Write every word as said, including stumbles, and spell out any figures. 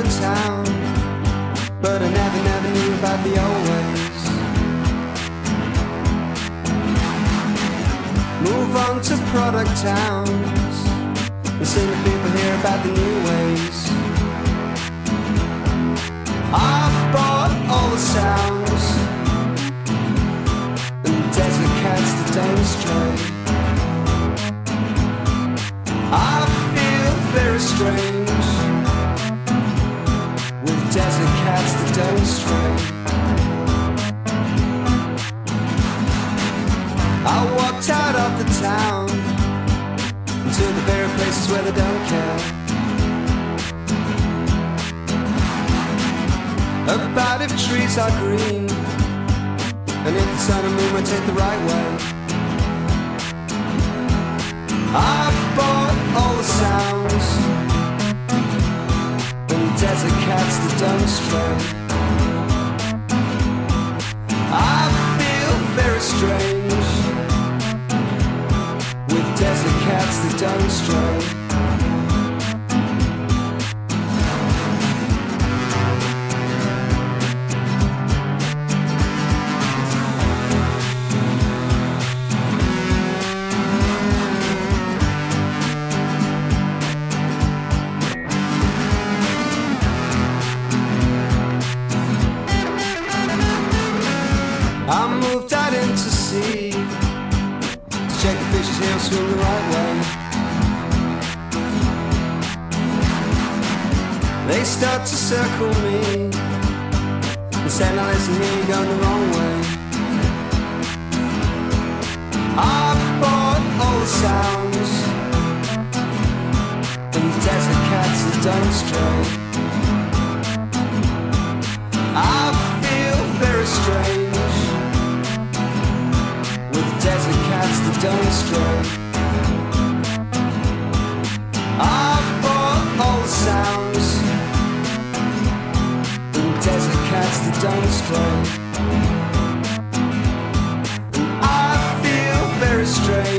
of town, but I never, never knew about the old ways. Move on to product towns and see the people hear about the new ways. I've bought all the sounds and desert cats that don't stray. I feel very strange with desert cats that don't stray. I walked out of the town to the very places where they don't care about if trees are green and if the sun and moon might take the right way. I bought all the sounds and desert cats that don't stray. I feel very strange with desert cats that don't stray. I moved out into sea to check the fishes here swim the right way. They start to circle me and say, now listen here, you're going the wrong way. I bought all the sounds and desert cats that don't stray. I feel very strange desert cats that don't stray. I bought all the sounds and desert cats that don't stray. And I feel very strange